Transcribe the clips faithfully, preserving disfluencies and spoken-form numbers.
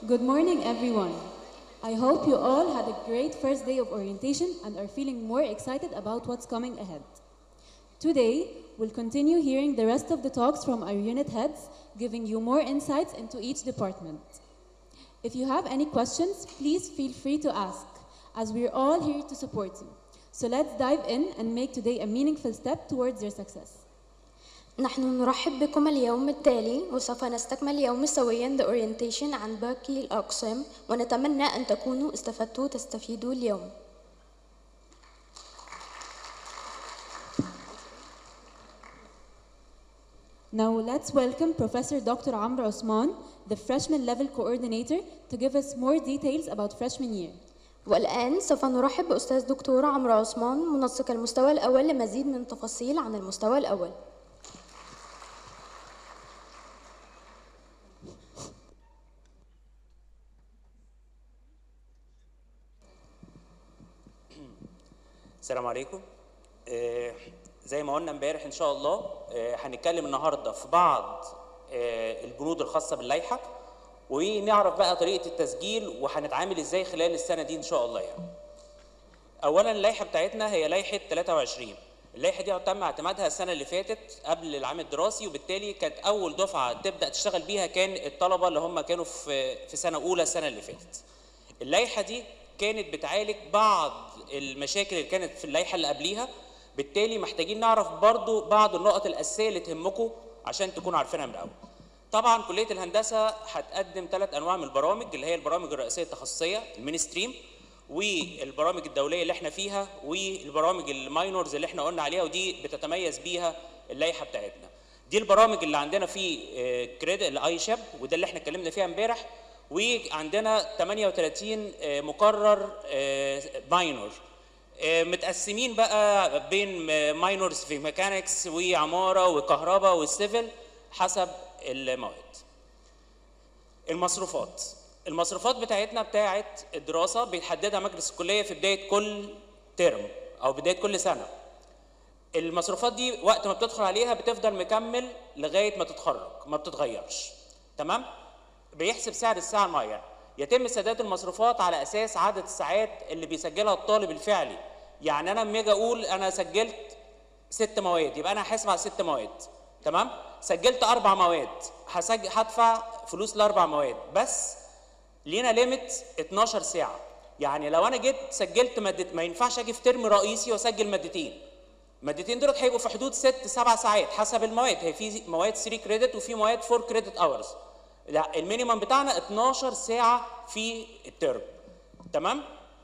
Good morning, everyone. I hope you all had a great first day of orientation and are feeling more excited about what's coming ahead. Today, we'll continue hearing the rest of the talks from our unit heads, giving you more insights into each department. If you have any questions, please feel free to ask, as we're all here to support you. So let's dive in and make today a meaningful step towards your success. نحن نرحب بكم اليوم التالي، وسوف نستكمل اليوم سوياً the orientation عن باقي الأقسام، ونتمنى أن تكونوا استفدتوا وتستفيدوا اليوم. Now let's welcome Professor Doctor Amr Osman, the freshman level coordinator, to give us more details about freshman year. والآن سوف نرحب بأستاذ دكتور عمرو عثمان، منسق المستوى الأول، لمزيد من التفاصيل عن المستوى الأول. السلام عليكم. آه زي ما قلنا امبارح ان شاء الله آه هنتكلم النهارده في بعض آه البنود الخاصه باللائحه، ونعرف بقى طريقه التسجيل وهنتعامل ازاي خلال السنه دي ان شاء الله. يعني اولا اللائحه بتاعتنا هي لائحه ثلاثة وعشرين. اللائحه دي تم اعتمادها السنه اللي فاتت قبل العام الدراسي، وبالتالي كانت اول دفعه تبدا تشتغل بيها كان الطلبه اللي هم كانوا في في سنه اولى السنه اللي فاتت. اللائحه دي كانت بتعالج بعض المشاكل اللي كانت في اللائحه اللي قبليها، بالتالي محتاجين نعرف برضو بعض النقط الاساسيه اللي تهمكم عشان تكونوا عارفينها من الاول. طبعا كليه الهندسه هتقدم ثلاث انواع من البرامج، اللي هي البرامج الرئيسيه التخصصيه المينستريم، والبرامج الدوليه اللي احنا فيها، والبرامج الماينورز اللي احنا قلنا عليها، ودي بتتميز بيها اللائحه بتاعتنا. دي البرامج اللي عندنا في كريدت الاي شاب، وده اللي احنا اتكلمنا فيها امبارح، وعندنا ثمانية وثلاثين مقرر ماينور متقسمين بقى بين ماينورز في ميكانكس وعماره وكهرباء والسيفل حسب المواد. المصروفات المصروفات بتاعتنا بتاعت الدراسه بيحددها مجلس الكليه في بدايه كل ترم او بدايه كل سنه. المصروفات دي وقت ما بتدخل عليها بتفضل مكمل لغايه ما تتخرج، ما بتتغيرش. تمام؟ بيحسب سعر الساعه المعين. يتم سداد المصروفات على اساس عدد الساعات اللي بيسجلها الطالب الفعلي. يعني انا لما اجي اقول انا سجلت ست مواد، يبقى انا هحاسب على ست مواد. تمام؟ سجلت اربع مواد، هسجل هدفع فلوس لاربع مواد، بس لينا ليميت اتناشر ساعه. يعني لو انا جيت سجلت ماده، ما ينفعش اجي في ترم رئيسي واسجل مادتين. المادتين دول هيبقوا في حدود ست سبع ساعات حسب المواد. هي في مواد ثلاثة كريدت وفي مواد أربعة كريدت اورز. لا، المينيمم بتاعنا اتناشر ساعه في الترم. تمام؟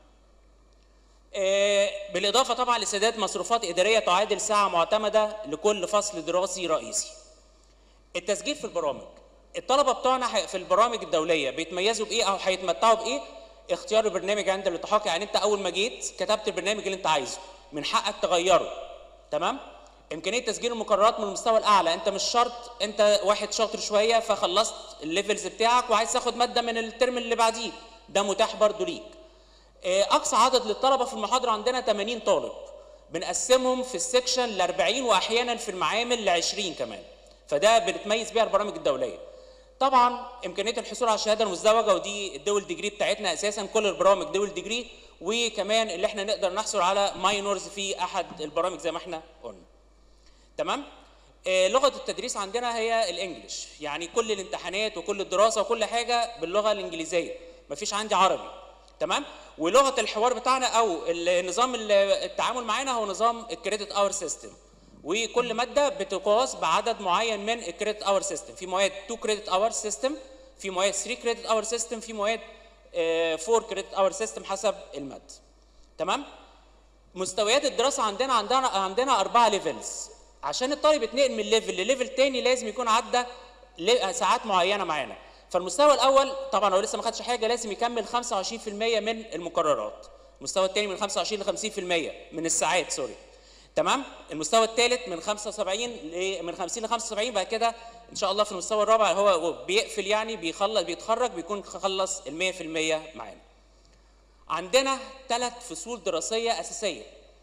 آه بالاضافه طبعا لسداد مصروفات اداريه تعادل ساعه معتمده لكل فصل دراسي رئيسي. التسجيل في البرامج. الطلبه بتوعنا في البرامج الدوليه بيتميزوا بايه او هيتمتعوا بايه؟ اختيار البرنامج عند الالتحاق. يعني انت اول ما جيت كتبت البرنامج اللي انت عايزه، من حقك تغيره. تمام؟ امكانيه تسجيل المقررات من المستوى الاعلى. انت مش شرط انت واحد شاطر شويه فخلصت الليفلز بتاعك وعايز تاخد ماده من الترم اللي بعديه، ده متاح برضه ليك. اقصى عدد للطلبه في المحاضره عندنا ثمانين طالب، بنقسمهم في السكشن ل أربعين واحيانا في المعامل ل عشرين كمان، فده بنتميز بيها البرامج الدوليه. طبعا امكانيه الحصول على الشهاده المزدوجه، ودي الدول ديجري بتاعتنا اساسا، كل البرامج دول ديجري، وكمان اللي احنا نقدر نحصل على ماينورز في احد البرامج زي ما احنا قلنا. تمام؟ آه لغه التدريس عندنا هي الانجليش، يعني كل الامتحانات وكل الدراسه وكل حاجه باللغه الانجليزيه، مفيش عندي عربي. تمام؟ ولغه الحوار بتاعنا او النظام التعامل معانا هو نظام الكريدت اور سيستم، وكل ماده بتقاس بعدد معين من الكريدت اور سيستم. في مواد اتنين كريدت اور سيستم، في مواد تلاتة كريدت اور سيستم، في مواد أربعة كريدت اور سيستم حسب الماده. تمام؟ مستويات الدراسه عندنا عندنا عندنا اربعه ليفلز. عشان الطالب يتنقل من ليفل لليفل تاني لازم يكون عدى ساعات معينه معانا. فالمستوى الاول طبعا هو لسه ما خدش حاجه، لازم يكمل خمسة وعشرين في المية من المقررات. المستوى الثاني من خمسة وعشرين ل خمسين في المية من الساعات، سوري. تمام؟ المستوى الثالث من خمسة وسبعين ل من خمسين ل خمسة وسبعين. بعد كده ان شاء الله في المستوى الرابع هو بيقفل، يعني بيخلص بيتخرج بيكون خلص ال مية في المية معانا. عندنا ثلاث فصول دراسيه اساسيه.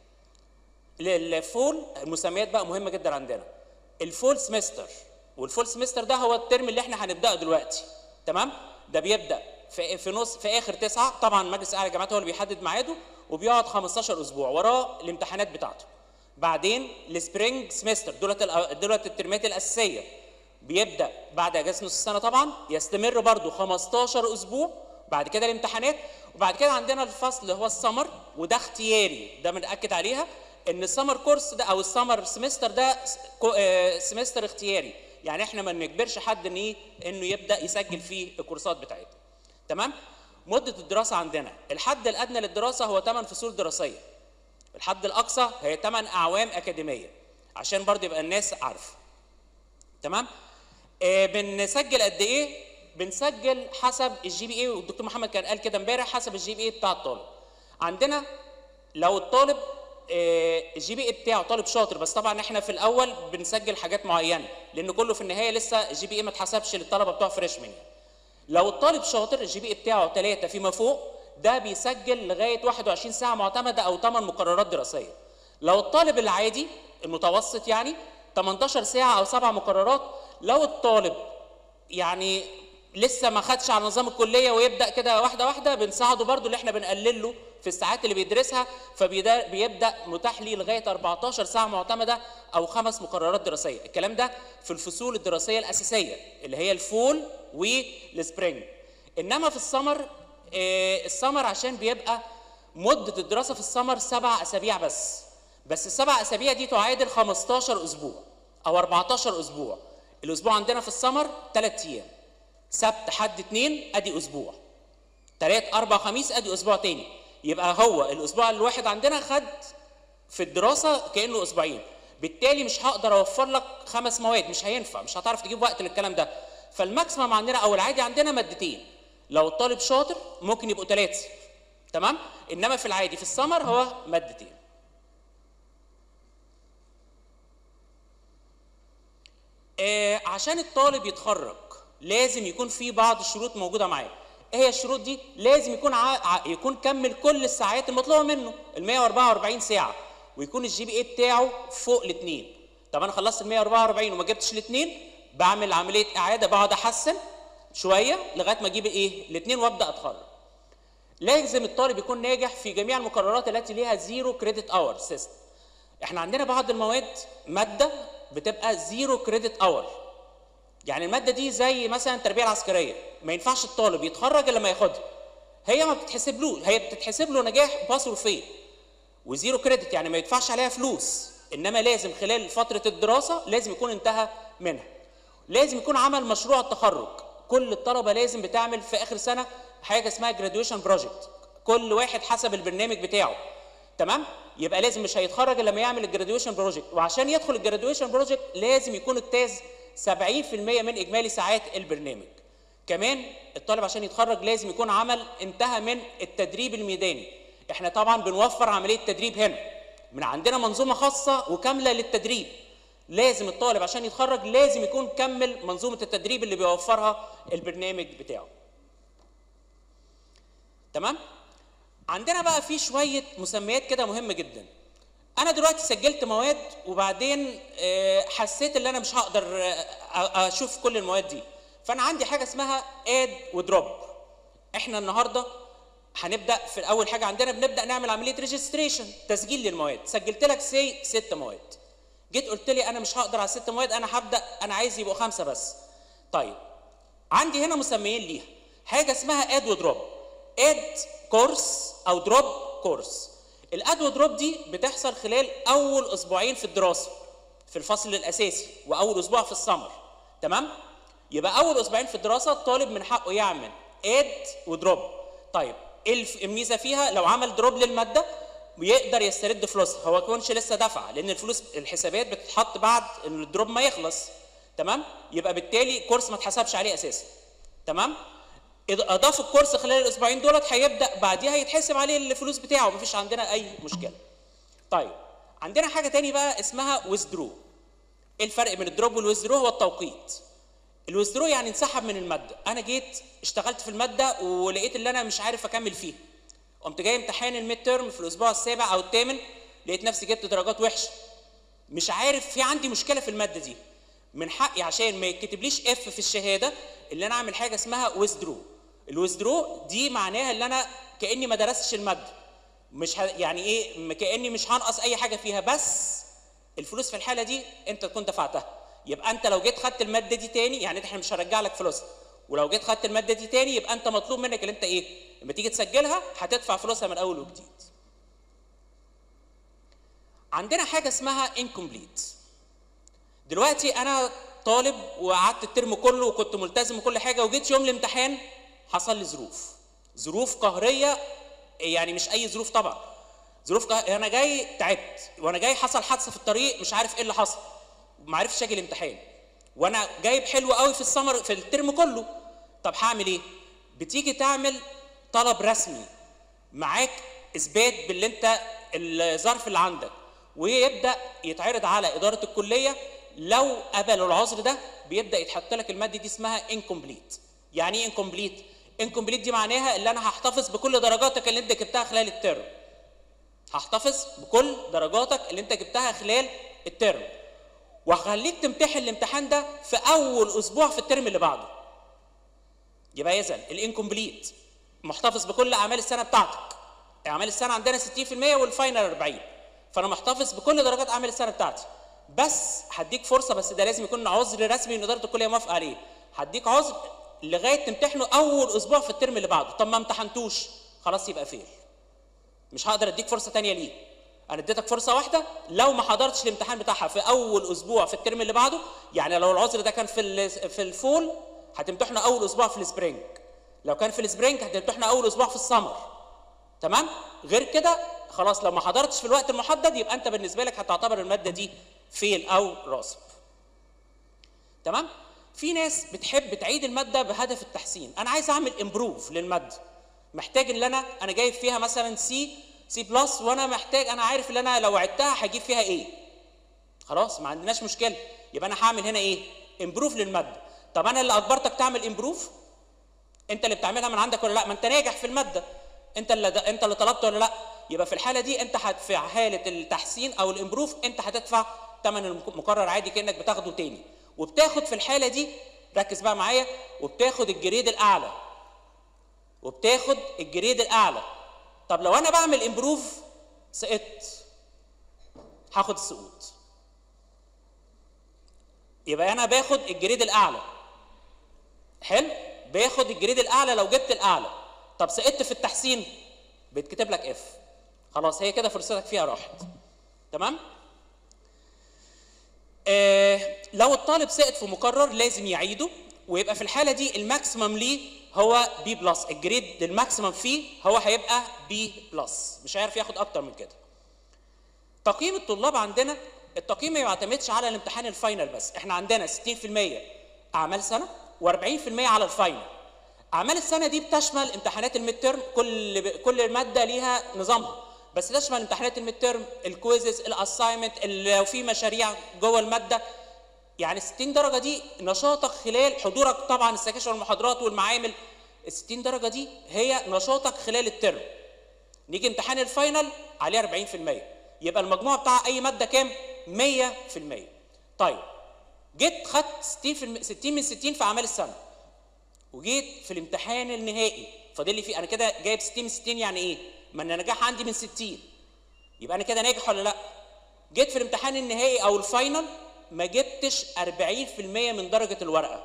للفول المسميات بقى مهمه جدا عندنا. الفول سمستر، والفول سمستر ده هو الترم اللي احنا هنبداه دلوقتي. تمام؟ ده بيبدا في في نص في اخر تسعه، طبعا مجلس الاعلى للجامعات هو اللي بيحدد ميعاده، وبيقعد خمستاشر اسبوع وراه الامتحانات بتاعته. بعدين السبرينج سمستر دولت دولت الترمات الاساسيه، بيبدا بعد اجازه نص السنه طبعا، يستمر برضو خمستاشر اسبوع، بعد كده الامتحانات، وبعد كده عندنا الفصل اللي هو السمر، وده اختياري، ده بنأكد عليها ان السمر كورس ده او السمر سمستر ده سمستر اختياري، يعني احنا ما بنجبرش حد ان ايه انه يبدا يسجل فيه الكورسات بتاعته. تمام؟ مده الدراسه عندنا الحد الادنى للدراسه هو ثمان فصول دراسيه، الحد الاقصى هي ثمان اعوام اكاديميه، عشان برضه يبقى الناس عارفه. تمام؟ آه بنسجل قد ايه؟ بنسجل حسب الجي بي اي، والدكتور محمد كان قال كده امبارح حسب الجي بي اي بتاع الطالب. عندنا لو الطالب آه الجي بي اي بتاعه طالب شاطر، بس طبعا احنا في الاول بنسجل حاجات معينه لان كله في النهايه لسه الجي بي اي ما اتحسبش للطلبه بتوع فريشمان. لو الطالب شاطر الجي بي اي بتاعه ثلاثة فيما فوق، ده بيسجل لغايه واحد وعشرين ساعه معتمده او ثمان مقررات دراسيه. لو الطالب العادي المتوسط يعني تمنتاشر ساعه او سبع مقررات. لو الطالب يعني لسه ما خدش على نظام الكليه ويبدا كده واحده واحده، بنساعده برضو اللي احنا بنقلل له في الساعات اللي بيدرسها، فبيبدا متاح ليه لغايه اربعتاشر ساعه معتمده او خمس مقررات دراسيه. الكلام ده في الفصول الدراسيه الاساسيه اللي هي الفول والسبرينج. انما في السمر آه السمر عشان بيبقى مده الدراسه في السمر سبع اسابيع بس، بس السبع اسابيع دي تعادل خمستاشر اسبوع او اربعتاشر اسبوع. الاسبوع عندنا في السمر ثلاث ايام، سبت حد اثنين ادي اسبوع، ثلاث اربع خميس ادي اسبوع تاني. يبقى هو الاسبوع الواحد عندنا خد في الدراسه كانه اسبوعين، بالتالي مش هقدر اوفر لك خمس مواد، مش هينفع، مش هتعرف تجيب وقت للكلام ده. فالماكسيمم عندنا او العادي عندنا مادتين، لو الطالب شاطر ممكن يبقوا ثلاثه. تمام؟ انما في العادي في السمر هو مادتين. آه عشان الطالب يتخرج لازم يكون في بعض الشروط موجوده معاه. ايه هي الشروط دي؟ لازم يكون ع... يكون كمل كل الساعات المطلوبه منه، ال مية واربعة واربعين ساعه، ويكون الجي بي اي بتاعه فوق الاثنين. طب انا خلصت ال مية واربعة واربعين وما جبتش الاثنين، بعمل عمليه اعاده، بقعد احسن شويه لغايه ما اجيب ايه؟ الاثنين وابدا اتخرج. لازم الطالب يكون ناجح في جميع المقررات التي ليها زيرو كريدت اور سيستم. احنا عندنا بعض المواد ماده بتبقى زيرو كريدت اور، يعني الماده دي زي مثلا التربيه العسكريه، ما ينفعش الطالب يتخرج الا لما ياخدها. هي ما بتتحسبلوش، هي بتتحسب له نجاح باس وفيل وزيرو كريدت، يعني ما يدفعش عليها فلوس، انما لازم خلال فتره الدراسه لازم يكون انتهى منها. لازم يكون عمل مشروع التخرج، كل الطلبه لازم بتعمل في اخر سنه حاجه اسمها جراديويشن بروجكت، كل واحد حسب البرنامج بتاعه. تمام؟ يبقى لازم مش هيتخرج الا لما يعمل الجراديويشن بروجكت، وعشان يدخل الجراديويشن بروجكت لازم يكون اجتاز سبعين في المية من اجمالي ساعات البرنامج. كمان الطالب عشان يتخرج لازم يكون عمل انتهى من التدريب الميداني. احنا طبعا بنوفر عمليه تدريب هنا، من عندنا منظومه خاصه وكامله للتدريب. لازم الطالب عشان يتخرج لازم يكون كمل منظومه التدريب اللي بيوفرها البرنامج بتاعه. تمام؟ عندنا بقى في شويه مسميات كده مهمه جدا. انا دلوقتي سجلت مواد وبعدين حسيت ان انا مش هقدر اشوف كل المواد دي، فانا عندي حاجه اسمها اد ودروب. احنا النهارده هنبدا في اول حاجه عندنا بنبدا نعمل عمليه ريجستريشن، تسجيل للمواد. سجلت لك سي ست مواد، جيت قلت لي انا مش هقدر على ست مواد، انا هبدا انا عايز يبقوا خمسه بس. طيب عندي هنا مسميين ليها، حاجه اسمها اد ودروب. اد كورس او دروب كورس. الاد ودروب دي بتحصل خلال اول اسبوعين في الدراسه في الفصل الاساسي، واول اسبوع في السمر. تمام؟ يبقى اول اسبوعين في الدراسه الطالب من حقه يعمل اد ودروب. طيب ايه الميزه فيها؟ لو عمل دروب للماده يقدر يسترد فلوسها، هو ما يكونش لسه دفع، لان الفلوس الحسابات بتتحط بعد ان الدروب ما يخلص. تمام؟ يبقى بالتالي كورس ما اتحسبش عليه اساسا. تمام؟ اذا اضاف الكورس خلال الاسبوعين دولت هيبدا بعديها يتحسب عليه الفلوس بتاعه، مفيش عندنا اي مشكله. طيب عندنا حاجه تاني بقى اسمها ويزدرو. ايه الفرق بين الدروب والويزدرو؟ هو التوقيت. الويزدرو يعني انسحب من الماده، انا جيت اشتغلت في الماده ولقيت ان انا مش عارف اكمل فيها، قمت جاي امتحان الميد تيرم في الاسبوع السابع او الثامن، لقيت نفسي جبت درجات وحشه، مش عارف، في عندي مشكله في الماده دي، من حقي عشان ما يتكتبليش اف في الشهاده اللي انا اعمل حاجه اسمها ويزدرو. الويزدرو دي معناها ان انا كاني ما درستش الماده، مش ه... يعني ايه، كاني مش هنقص اي حاجه فيها، بس الفلوس في الحاله دي انت تكون دفعتها. يبقى انت لو جيت خدت الماده دي تاني، يعني احنا مش هرجع لك فلوسها، ولو جيت خدت الماده دي تاني يبقى انت مطلوب منك ان انت ايه، لما تيجي تسجلها هتدفع فلوسها من اول وجديد. عندنا حاجه اسمها incomplete. دلوقتي انا طالب وقعدت الترم كله وكنت ملتزم وكل حاجه، وجيت يوم الامتحان حصل لي ظروف، ظروف قهريه، يعني مش اي ظروف طبعا، ظروف قهرية. انا جاي تعبت، وانا جاي حصل حادثه في الطريق مش عارف ايه اللي حصل، ما عرفتش اجي الامتحان، وانا جايب حلو قوي في السمر في الترم كله. طب هعمل ايه؟ بتيجي تعمل طلب رسمي معاك اثبات باللي انت الظرف اللي عندك، ويبدا يتعرض على اداره الكليه. لو قبلوا العذر ده بيبدا يتحط لك الماده دي اسمها incomplete. يعني ايه incomplete؟ incomplete دي معناها ان انا هحتفظ بكل درجاتك اللي انت جبتها خلال الترم. هحتفظ بكل درجاتك اللي انت جبتها خلال الترم، وهخليك تمتحن الامتحان ده في اول اسبوع في الترم اللي بعده. يبقى اذا الانكمبليت محتفظ بكل اعمال السنه بتاعتك. اعمال السنه عندنا ستين في المية والفاينل أربعين، فانا محتفظ بكل درجات اعمال السنه بتاعتي. بس هديك فرصه، بس ده لازم يكون عذر رسمي من اداره الكليه موافقه عليه. هديك عذر لغايه تمتحنه اول اسبوع في الترم اللي بعده. طب ما امتحنتوش خلاص يبقى فيل، مش هقدر اديك فرصه ثانيه ليه. انا اديتك فرصه واحده، لو ما حضرتش الامتحان بتاعها في اول اسبوع في الترم اللي بعده، يعني لو العذر ده كان في في الفول هتمتحنه اول اسبوع في السبرينج، لو كان في السبرينج هتمتحنه اول اسبوع في السمر. تمام؟ غير كده خلاص، لو ما حضرتش في الوقت المحدد يبقى انت بالنسبه لك هتعتبر الماده دي فيل او راسب. تمام؟ في ناس بتحب تعيد الماده بهدف التحسين. انا عايز اعمل امبروف للماده، محتاج ان انا انا جايب فيها مثلا سي سي بلس، وانا محتاج، انا عارف ان انا لو عدتها هجيب فيها ايه. خلاص ما عندناش مشكله، يبقى انا هعمل هنا ايه؟ امبروف للماده. طب انا اللي اجبرتك تعمل امبروف؟ انت اللي بتعملها من عندك ولا لا؟ ما انت ناجح في الماده، انت اللي انت اللي طلبت ولا لا؟ يبقى في الحاله دي انت في حاله التحسين او الامبروف انت هتدفع ثمن المقرر عادي كانك بتاخده تاني، وبتاخد في الحاله دي، ركز بقى معايا، وبتاخد الجريد الاعلى، وبتاخد الجريد الاعلى. طب لو انا بعمل امبروف سقطت، هاخد السقوط. يبقى انا باخد الجريد الاعلى. حلو؟ باخد الجريد الاعلى لو جبت الاعلى. طب سقطت في التحسين بيتكتب لك اف. خلاص هي كده فرصتك فيها راحت. تمام؟ آه لو الطالب سقط في مقرر لازم يعيده، ويبقى في الحاله دي الماكسيمم ليه هو بي بلس، الجريد الماكسيمم فيه هو هيبقى بي بلس، مش هيعرف ياخد اكتر من كده. تقييم الطلاب عندنا، التقييم ما يعتمدش على الامتحان الفاينل بس، احنا عندنا ستين في المية اعمال سنه وأربعين في المية على الفاينل. اعمال السنه دي بتشمل امتحانات الميد تيرم، كل كل ماده ليها نظامها، بس تشمل امتحانات الميد تيرم، الكويزز، الاساينمنت، لو في مشاريع جوه الماده. يعني ستين درجه دي نشاطك خلال حضورك طبعا السكاشن والمحاضرات والمعامل. ال ستين درجه دي هي نشاطك خلال الترم. نيجي امتحان الفاينل عليه أربعين في المية، يبقى المجموع بتاع اي ماده كام؟ مية في المية. طيب جيت خدت ستين في المية، ستين من ستين في اعمال السنه، وجيت في الامتحان النهائي فاضل لي فيه، انا كده جايب ستين من ستين، يعني ايه؟ ما انا نجاح عندي من ستين، يبقى انا كده ناجح ولا لا؟ جيت في الامتحان النهائي او الفاينل ما جبتش أربعين في المية من درجه الورقه،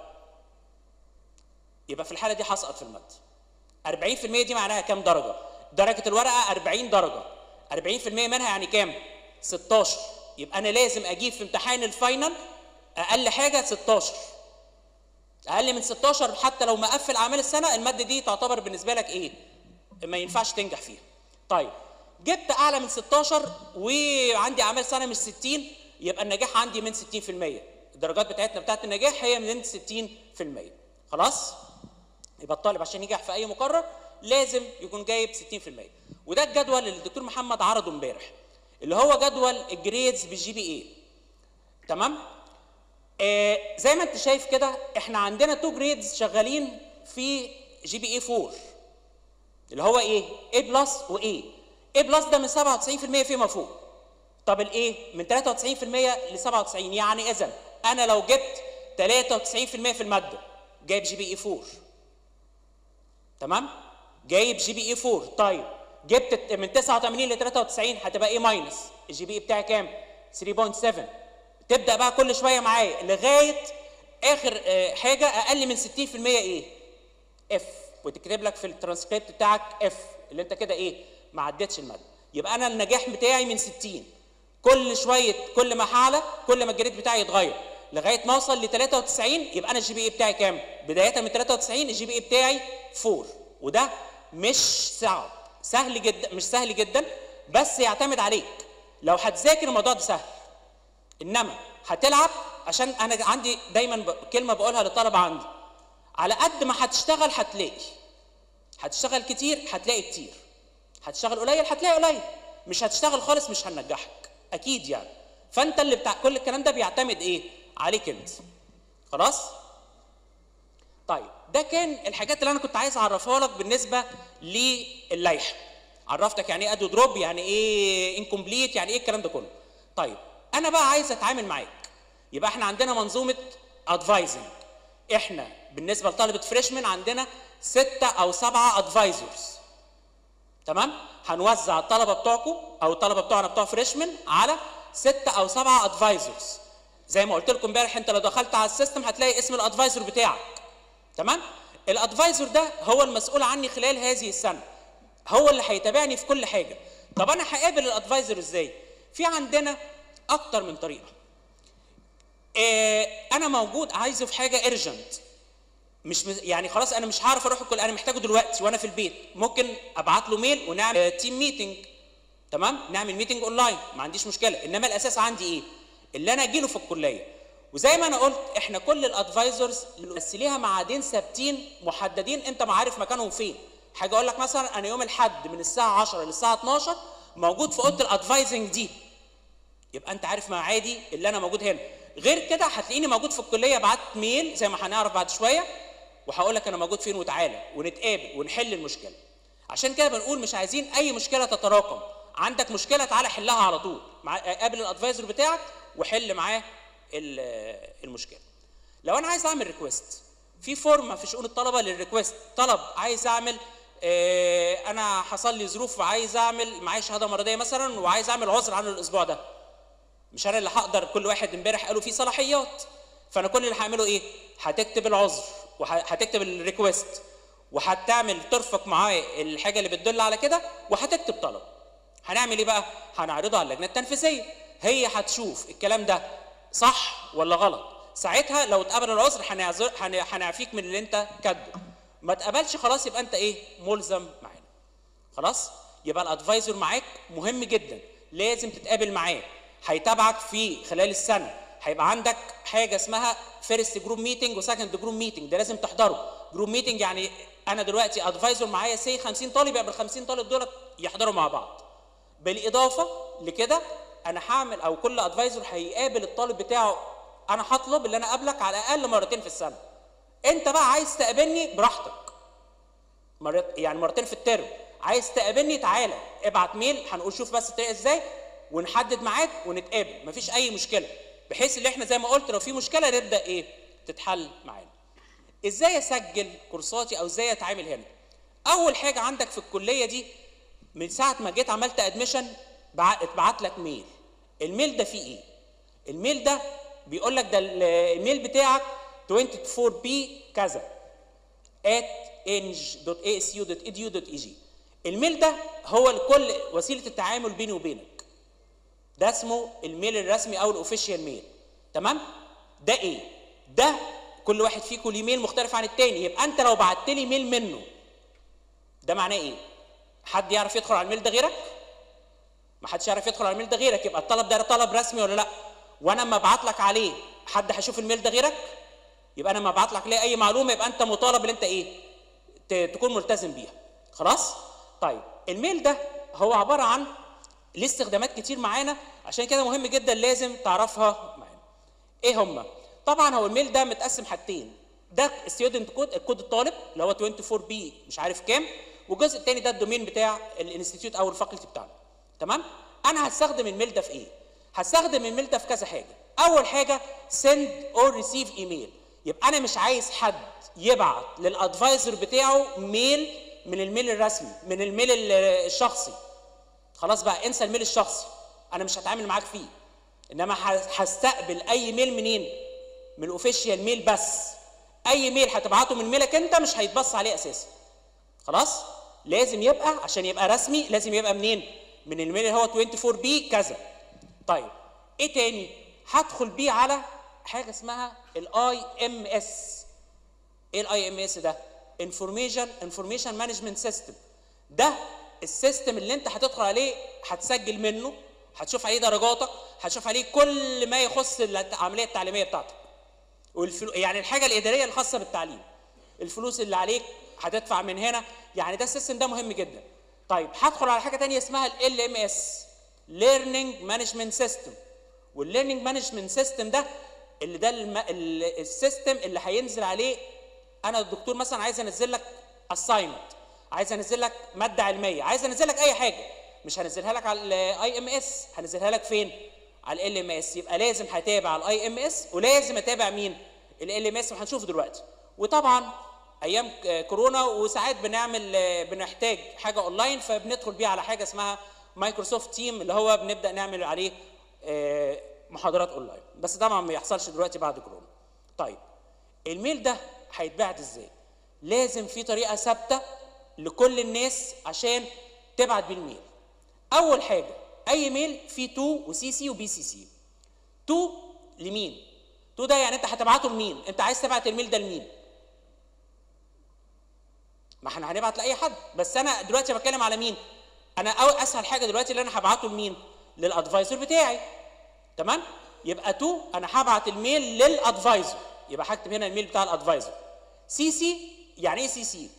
يبقى في الحاله دي هسقط في الماده. أربعين في المية دي معناها كام درجه؟ درجه الورقه أربعين درجه، أربعين في المية منها يعني كام؟ ستاشر. يبقى انا لازم اجيب في امتحان الفاينل اقل حاجه ستاشر، اقل من ستاشر حتى لو مقفل اعمال السنه الماده دي تعتبر بالنسبه لك ايه؟ ما ينفعش تنجح فيها. طيب جبت اعلى من ستاشر وعندي اعمال سنه مش ستين، يبقى النجاح عندي من ستين في المية، الدرجات بتاعتنا بتاعت النجاح هي من ستين في المية. خلاص؟ يبقى الطالب عشان ينجح في اي مقرر لازم يكون جايب ستين في المية. وده الجدول اللي الدكتور محمد عرضه امبارح، اللي هو جدول الجريدز بالجي بي اي. تمام؟ آه زي ما انت شايف كده احنا عندنا تو جريدز شغالين في جي بي اي أربعة، اللي هو ايه؟ A بلس و A. A بلس ده من سبعة وتسعين في المية فيما فوق. طب الايه؟ من تلاتة وتسعين في المية ل سبعة وتسعين، يعني اذا انا لو جبت تلاتة وتسعين في المية في الماده جايب جي بي اي أربعة. تمام؟ جايب جي بي اي أربعة. طيب جبت من تسعة وثمانين ل ثلاثة وتسعين هتبقى ايه ماينس؟ الجي بي اي بتاعي كام؟ ثلاثة فاصلة سبعة. تبدا بقى كل شويه معايا لغايه اخر حاجه اقل من ستين في المية ايه؟ اف، وتكتب لك في الترانسكريبت بتاعك اف اللي انت كده ايه؟ ما عدتش الماده. يبقى انا النجاح بتاعي من ستين، كل شويه كل ما هعلى كل ما الجريد بتاعي يتغير لغايه ما اوصل ل ثلاثة وتسعين. يبقى انا الجي بي اي بتاعي كام؟ بدايه من ثلاثة وتسعين الجي بي اي بتاعي أربعة. وده مش صعب، سهل جدا، مش سهل جدا، بس يعتمد عليك. لو هتذاكر الموضوع ده سهل، انما هتلعب، عشان انا عندي دايما كلمه بقولها للطلبه عندي، على قد ما هتشتغل هتلاقي. هتشتغل كتير هتلاقي كتير، هتشتغل قليل هتلاقي قليل، مش هتشتغل خالص مش هننجحك اكيد يعني. فانت اللي بتاع كل الكلام ده بيعتمد ايه؟ عليك انت. خلاص؟ طيب ده كان الحاجات اللي انا كنت عايز اعرفها لك بالنسبه للائحه. عرفتك يعني ايه اد دروب، يعني ايه انكمبليت، يعني ايه الكلام ده كله. طيب انا بقى عايز اتعامل معاك. يبقى احنا عندنا منظومه ادفايزنج. احنا بالنسبه لطلبه فريشمان عندنا ستة او سبعة ادفايزرز. تمام؟ هنوزع الطلبه بتوعكم او الطلبه بتوعنا بتوع فريشمان على ستة او سبعة ادفايزرز. زي ما قلت لكم امبارح، انت لو دخلت على السيستم هتلاقي اسم الادفايزر بتاعك. تمام؟ الادفايزر ده هو المسؤول عني خلال هذه السنه، هو اللي هيتابعني في كل حاجه. طب انا هقابل الادفايزر ازاي؟ في عندنا اكتر من طريقه. إيه انا موجود عايزه في حاجه ايرجنت، مش يعني خلاص انا مش هعرف اروح الكل، انا محتاجه دلوقتي وانا في البيت، ممكن ابعت له ميل ونعمل تيم ميتنج. تمام؟ نعمل ميتنج اونلاين، ما عنديش مشكله. انما الاساس عندي ايه؟ اللي انا اجي له في الكليه. وزي ما انا قلت احنا كل الادفايزرز بس ليها ميعادين ثابتين محددين، انت ما عارف مكانهم فين. حاجه اقول لك مثلا انا يوم الاحد من الساعه عشرة للساعه اتناشر موجود في اوضه الادفايزنج دي، يبقى انت عارف ميعادي اللي انا موجود هنا. غير كده هتلاقيني موجود في الكليه، بعت ميل زي ما هنعرف بعد شويه وهقول لك انا موجود فين وتعالى ونتقابل ونحل المشكله. عشان كده بنقول مش عايزين اي مشكله تتراكم. عندك مشكله تعالى حلها على طول، قابل الادفايزر بتاعك وحل معاه المشكله. لو انا عايز اعمل ريكويست في فورمه في شؤون الطلبه للريكويست، طلب عايز اعمل اه انا حصل لي ظروف وعايز اعمل معايا شهاده مرضيه مثلا وعايز اعمل عذر عن الاسبوع ده. مش انا اللي هقدر، كل واحد امبارح قالوا فيه صلاحيات، فانا كل اللي هعمله ايه؟ هتكتب العذر وهتكتب الريكويست وهتعمل ترفق معاه الحاجه اللي بتدل على كده وهتكتب طلب. هنعمل ايه بقى؟ هنعرضه على اللجنه التنفيذيه، هي هتشوف الكلام ده صح ولا غلط. ساعتها لو اتقبل العذر هنعذر هنعفيك من اللي انت كاتبه. ما اتقبلش خلاص يبقى انت ايه؟ ملزم معانا. خلاص؟ يبقى الادفايزر معاك مهم جدا، لازم تتقابل معاه، هيتابعك في خلال السنه. هيبقى عندك حاجه اسمها فيرست جروب ميتنج وسكند جروب ميتنج، ده لازم تحضره. جروب ميتنج يعني انا دلوقتي ادفايزر معايا سي خمسين طالب، يبقى ال خمسين طالب دول يحضروا مع بعض. بالاضافه لكده انا هعمل او كل ادفايزر هيقابل الطالب بتاعه. انا هطلب اللي انا اقابلك على الاقل مرتين في السنه. انت بقى عايز تقابلني براحتك، مرت يعني مرتين في الترم. عايز تقابلني تعالى ابعت ميل، هنقول شوف بس الطريقه ازاي ونحدد ميعاد ونتقابل، مفيش اي مشكله، بحيث ان احنا زي ما قلت لو في مشكله نبدا ايه؟ تتحل معانا. ازاي اسجل كورساتي او ازاي اتعامل هنا؟ اول حاجه عندك في الكليه دي من ساعه ما جيت عملت ادميشن اتبعت لك ميل. الميل ده فيه ايه؟ الميل ده بيقول لك ده الميل بتاعك أربعة وعشرين بي كذا at eng dot a s u dot e d u dot e g. الميل ده هو الكل وسيله التعامل بيني وبينك. ده اسمه الميل الرسمي او الاوفيشال ميل. تمام؟ ده ايه؟ ده كل واحد فيكم ليه ميل مختلف عن التاني. يبقى انت لو بعت لي ميل منه ده معناه ايه؟ حد يعرف يدخل على الميل ده غيرك؟ ما حدش يعرف يدخل على الميل ده غيرك. يبقى الطلب ده طلب رسمي ولا لا؟ وانا لما ابعت لك عليه حد هيشوف الميل ده غيرك؟ يبقى انا لما ابعت لك عليه اي معلومه يبقى انت مطالب ان انت ايه؟ تكون ملتزم بيها. خلاص؟ طيب الميل ده هو عباره عن ليه استخدامات كتير معانا، عشان كده مهم جدا لازم تعرفها معانا. ايه هم؟ طبعا هو الميل ده متقسم حاجتين، ده ستودنت كود، الكود الطالب اللي هو أربعة وعشرين بي مش عارف كام، والجزء الثاني ده الدومين بتاع الانستيتيوت او الفاكولتي بتاعنا. تمام؟ انا هستخدم الميل ده في ايه؟ هستخدم الميل ده في كذا حاجه. اول حاجه send or receive ايميل. يبقى انا مش عايز حد يبعت للادفايزر بتاعه ميل من الميل الرسمي، من الميل الشخصي. خلاص بقى انسى الميل الشخصي، انا مش هتعامل معاك فيه، انما هستقبل اي ميل منين؟ من الاوفيشال ميل بس. اي ميل هتبعته من ميلك انت مش هيتبص عليه اساسا. خلاص؟ لازم يبقى، عشان يبقى رسمي لازم يبقى منين؟ من الميل اللي هو أربعة وعشرين بي كذا. طيب ايه تاني؟ هدخل بيه على حاجه اسمها الاي ام اس. ايه الاي ام اس ده؟ انفورميشن انفورميشن مانجمنت سيستم. ده السيستم اللي انت هتدخل عليه، هتسجل منه، هتشوف عليه درجاتك، هتشوف عليه كل ما يخص العمليه التعليميه بتاعتك. والفلو... يعني الحاجه الاداريه الخاصه بالتعليم، الفلوس اللي عليك هتدفع من هنا. يعني ده السيستم ده مهم جدا. طيب هدخل على حاجه ثانيه اسمها ال ام اس، ليرنينج مانجمنت سيستم. والليرنينج مانجمنت سيستم ده اللي ده الم... السيستم اللي هينزل عليه. انا الدكتور مثلا عايز انزل لك اساينمنت، عايز انزل لك ماده علميه، عايز انزل لك اي حاجه، مش هنزلها لك على الاي ام اس، هنزلها لك فين؟ على ال ام اس. يبقى لازم هتابع الاي ام اس، ولازم اتابع مين؟ ال ام اس، وهنشوفه دلوقتي. وطبعا ايام كورونا وساعات بنعمل بنحتاج حاجه اونلاين، فبندخل بيها على حاجه اسمها مايكروسوفت تيم، اللي هو بنبدا نعمل عليه محاضرات اونلاين، بس طبعا ما يحصلش دلوقتي بعد كورونا. طيب الميل ده هيتبعت ازاي؟ لازم في طريقه ثابته لكل الناس عشان تبعت بيه الميل. اول حاجه اي ميل فيه تو وسي سي وبي سي سي. تو لمين؟ تو ده يعني انت هتبعته لمين؟ انت عايز تبعت الميل ده لمين؟ ما احنا هنبعت لاي حد، بس انا دلوقتي بتكلم على مين؟ انا أو اسهل حاجه دلوقتي اللي انا هبعته لمين؟ للادفايزر بتاعي. تمام؟ يبقى تو انا هبعت الميل للادفايزر، يبقى هكتب هنا الميل بتاع الادفايزر. سي سي يعني ايه سي سي؟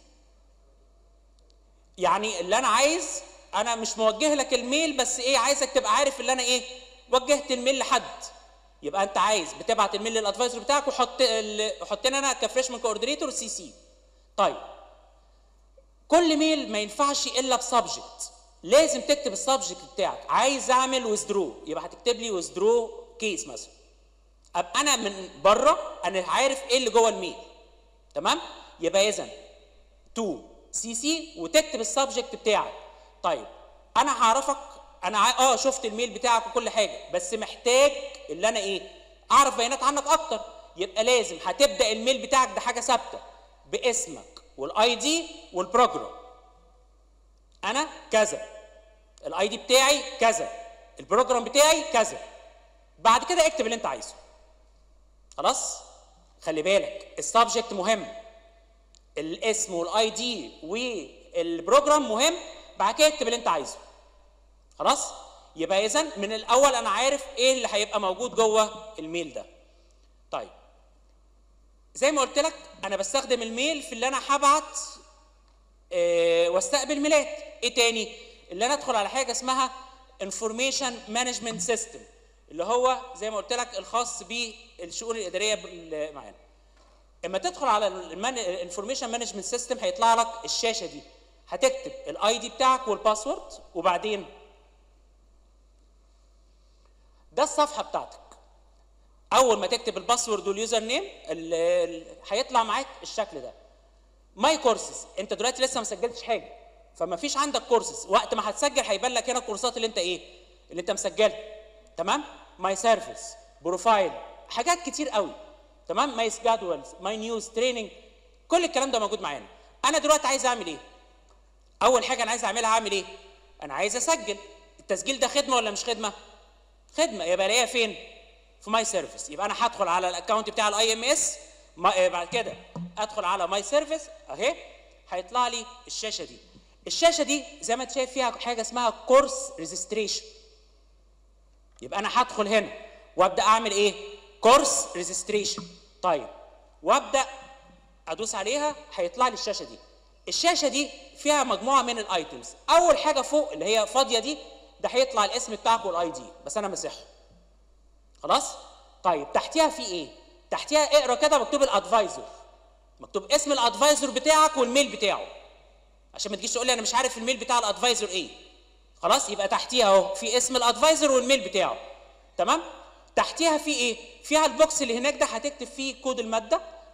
يعني اللي انا عايز، انا مش موجه لك الميل، بس ايه، عايزك تبقى عارف اللي انا ايه، وجهت الميل لحد. يبقى انت عايز بتبعت الميل للادفايزر بتاعك، وحط حطني انا كفريشمان كوردينيتور سي سي. طيب كل ميل ما ينفعش الا بسبجكت، لازم تكتب السبجكت بتاعك. عايز اعمل ويزدرو، يبقى هتكتب لي ويزدرو كيس مثلا. ابقى انا من بره انا عارف ايه اللي جوه الميل. تمام؟ يبقى اذا تو سي سي وتكتب السبجكت بتاعك. طيب انا هعرفك، انا ع... اه شفت الميل بتاعك وكل حاجه، بس محتاج اللي انا ايه، اعرف بيانات عنك اكتر. يبقى لازم هتبدا الميل بتاعك ده حاجه ثابته باسمك والاي دي والبروجرام. انا كذا، الاي دي بتاعي كذا، البروجرام بتاعي كذا. بعد كده اكتب اللي انت عايزه. خلاص؟ خلي بالك السبجكت مهم، الاسم والاي دي والبروجرام مهم، بعد كده اكتب اللي انت عايزه. خلاص؟ يبقى اذا من الاول انا عارف ايه اللي هيبقى موجود جوه الميل ده. طيب زي ما قلت لك انا بستخدم الميل في اللي انا هبعت اه واستقبل ميلات. ايه تاني؟ اللي انا ادخل على حاجه اسمها انفورميشن مانجمنت سيستم، اللي هو زي ما قلت لك الخاص بالشؤون الاداريه معانا. اما تدخل على الانفورميشن مانجمنت سيستم هيطلع لك الشاشه دي، هتكتب الاي دي بتاعك والباسورد، وبعدين ده الصفحه بتاعتك. اول ما تكتب الباسورد واليوزر نيم هيطلع معاك الشكل ده. ماي كورسز، انت دلوقتي لسه ما سجلتش حاجه، فما فيش عندك كورسز. وقت ما هتسجل هيبان لك هنا الكورسات اللي انت ايه، اللي انت مسجلها. تمام؟ ماي سيرفيس، بروفايل، حاجات كتير قوي. تمام؟ ماي سكادولز، ماي نيوز، تريننج، كل الكلام ده موجود معانا. انا دلوقتي عايز اعمل ايه؟ اول حاجه انا عايز اعملها اعمل ايه؟ انا عايز اسجل. التسجيل ده خدمه ولا مش خدمه؟ خدمه. يبقى الاقيها فين؟ في ماي سيرفيس. يبقى انا هدخل على الاكونت بتاع الاي ام اس، بعد كده ادخل على ماي سيرفيس اهي، هيطلع لي الشاشه دي. الشاشه دي زي ما انت شايف فيها حاجه اسمها كورس ريجستريشن. يبقى انا هدخل هنا وابدا اعمل ايه؟ كورس ريجستريشن. طيب وابدا ادوس عليها هيطلع لي الشاشه دي. الشاشه دي فيها مجموعه من الايتمز. اول حاجه فوق اللي هي فاضيه دي، ده هيطلع الاسم بتاعك والاي دي، بس انا مسحه. خلاص؟ طيب تحتيها في ايه؟ تحتيها اقرا كده مكتوب الادفايزر، مكتوب اسم الادفايزر بتاعك والميل بتاعه، عشان ما تجيش تقول لي انا مش عارف الميل بتاع الادفايزر ايه. خلاص؟ يبقى تحتيها اهو في اسم الادفايزر والميل بتاعه. تمام؟ تحتيها في ايه؟ فيها البوكس اللي هناك ده هتكتب فيه كود الماده،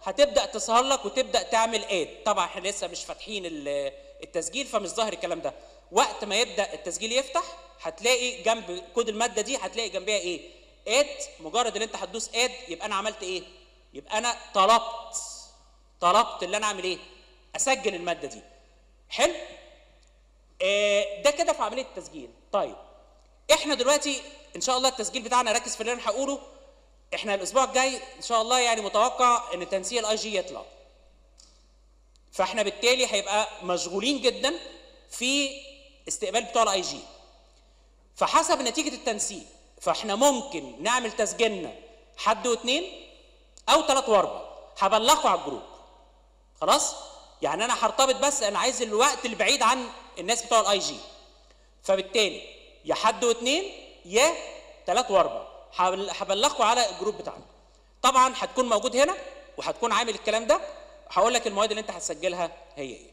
هتبدا تظهر لك وتبدا تعمل اد. طبعا احنا لسه مش فاتحين التسجيل فمش ظاهر الكلام ده. وقت ما يبدا التسجيل يفتح هتلاقي جنب كود الماده دي هتلاقي جنبها ايه؟ اد. مجرد ان انت هتدوس اد يبقى انا عملت ايه؟ يبقى انا طلبت طلبت اللي انا اعمل ايه؟ اسجل الماده دي. حلو؟ آه ده كده في عمليه التسجيل. طيب احنا دلوقتي ان شاء الله التسجيل بتاعنا ركز في اللي انا هقوله. احنا الاسبوع الجاي ان شاء الله يعني متوقع ان تنسيق الاي جي يطلع. فاحنا بالتالي هيبقى مشغولين جدا في استقبال بتوع الاي جي. فحسب نتيجه التنسيق فاحنا ممكن نعمل تسجيلنا حد واثنين او ثلاث واربع. هبلغكم على الجروب. خلاص؟ يعني انا هرتبط بس انا عايز الوقت اللي بعيد عن الناس بتوع الاي جي. فبالتالي يا حد واثنين يا ثلاث واربع. هبلغكم على الجروب بتاعنا. طبعا هتكون موجود هنا وهتكون عامل الكلام ده. هقول لك المواد اللي انت هتسجلها هي ايه.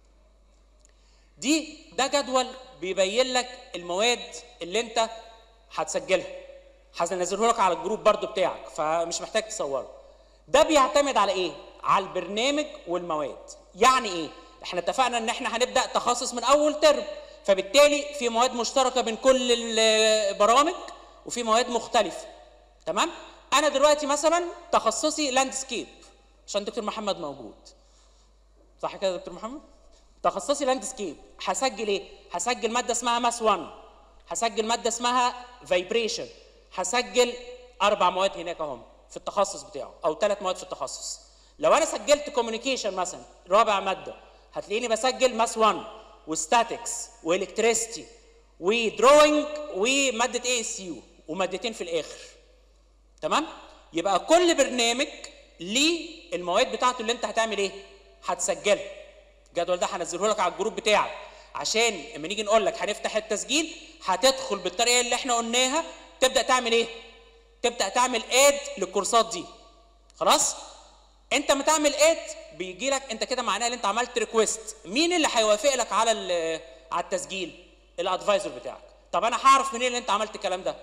دي ده جدول بيبين لك المواد اللي انت هتسجلها. هنزله لك على الجروب برضو بتاعك فمش محتاج تصوره. ده بيعتمد على ايه؟ على البرنامج والمواد. يعني ايه؟ احنا اتفقنا ان احنا هنبدا تخصص من اول ترم، فبالتالي في مواد مشتركه بين كل البرامج وفي مواد مختلفه. تمام؟ انا دلوقتي مثلا تخصصي لاندسكيب عشان دكتور محمد موجود. صح كده يا دكتور محمد؟ تخصصي لاندسكيب. هسجل ايه؟ هسجل ماده اسمها ماس واحد، هسجل ماده اسمها فايبريشن، هسجل اربع مواد هناك اهم في التخصص بتاعه او ثلاث مواد في التخصص. لو انا سجلت كوميونيكيشن مثلا رابع ماده هتلاقيني بسجل ماس واحد وستاتكس والكتريستي ودروينج وماده اي اس يو ومادتين في الاخر. تمام؟ يبقى كل برنامج ليه المواد بتاعته اللي انت هتعمل ايه؟ هتسجلها. الجدول ده هنزله لك على الجروب بتاعك عشان لما نيجي نقول لك هنفتح التسجيل هتدخل بالطريقه اللي احنا قلناها تبدا تعمل ايه؟ تبدا تعمل اد للكورسات دي. خلاص؟ انت ما تعمل اد بيجي لك انت كده معناه ان انت عملت ريكويست. مين اللي هيوافق لك على على التسجيل؟ الادفايزر بتاعك. طب انا هعرف منين ان انت عملت الكلام ده؟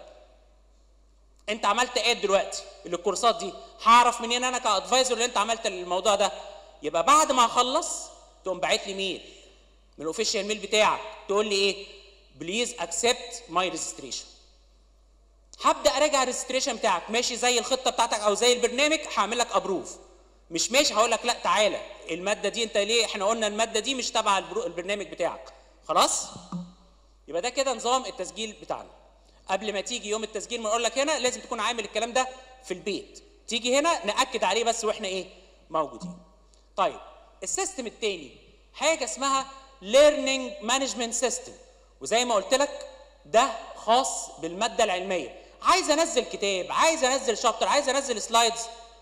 انت عملت اد دلوقتي للكورسات دي، هعرف منين انا كادفايزر ان انت عملت الموضوع ده؟ يبقى بعد ما اخلص تقوم باعت لي ميل من الاوفيشال ميل بتاعك تقول لي ايه؟ بليز اكسبت ماي ريجستريشن. هبدا اراجع الريجستريشن بتاعك ماشي زي الخطه بتاعتك او زي البرنامج، هعمل لك ابروف. مش ماشي هقول لك لا تعالى الماده دي انت ليه؟ احنا قلنا الماده دي مش تبع البرنامج بتاعك. خلاص؟ يبقى ده كده نظام التسجيل بتاعنا. قبل ما تيجي يوم التسجيل بنقول لك هنا لازم تكون عامل الكلام ده في البيت. تيجي هنا ناكد عليه بس واحنا ايه؟ موجودين. طيب السيستم الثاني حاجه اسمها ليرنينج مانجمنت سيستم، وزي ما قلت لك ده خاص بالماده العلميه. عايز انزل كتاب، عايز انزل شابتر، عايز انزل سلايدز،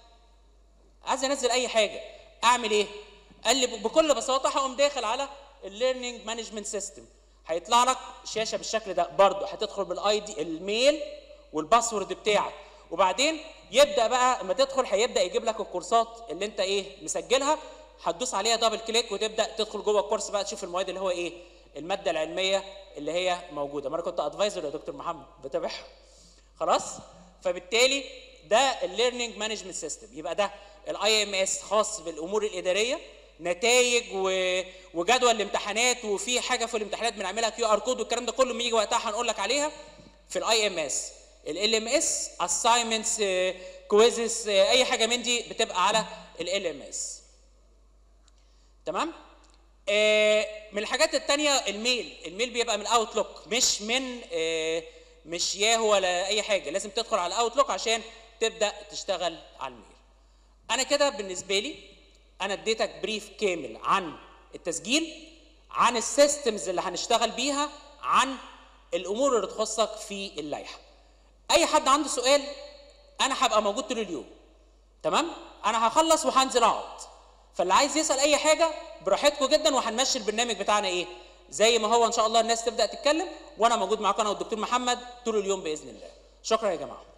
عايز انزل اي حاجه، اعمل ايه؟ قال لي بكل بساطه هقوم داخل على الليرنينج مانجمنت سيستم. هيطلع لك شاشه بالشكل ده برضه، هتدخل بالاي دي الميل والباسورد بتاعك، وبعدين يبدا بقى لما تدخل هيبدا يجيب لك الكورسات اللي انت ايه مسجلها، هتدوس عليها دبل كليك وتبدا تدخل جوه الكورس بقى تشوف المواد اللي هو ايه؟ الماده العلميه اللي هي موجوده. ما انا كنت ادفايزر يا دكتور محمد بتابعها. خلاص؟ فبالتالي ده الليرنينج مانجمنت سيستم. يبقى ده الاي ام اس خاص بالامور الاداريه، نتائج وجدول الامتحانات، وفي حاجه في الامتحانات بنعملها كيو ار كود والكلام ده كله لما يجي وقتها هنقول لك عليها في الاي ام اس. ال ام اس اساينمنتس، كويزز، اي حاجه من دي بتبقى على ال ام اس. تمام؟ آه من الحاجات الثانيه الميل، الميل بيبقى من اوتلوك مش من آه مش ياهو ولا اي حاجه، لازم تدخل على اوتلوك عشان تبدا تشتغل على الميل. انا كده بالنسبه لي انا اديتك بريف كامل عن التسجيل، عن السيستمز اللي هنشتغل بيها، عن الامور اللي تخصك في اللائحه. اي حد عنده سؤال انا هبقى موجود طول اليوم. تمام؟ انا هخلص وهنزل اقعد، فاللي عايز يسال اي حاجه براحتكم جدا، وهنمشي البرنامج بتاعنا ايه زي ما هو ان شاء الله. الناس تبدا تتكلم وانا موجود معاكم انا والدكتور محمد طول اليوم باذن الله. شكرا يا جماعه.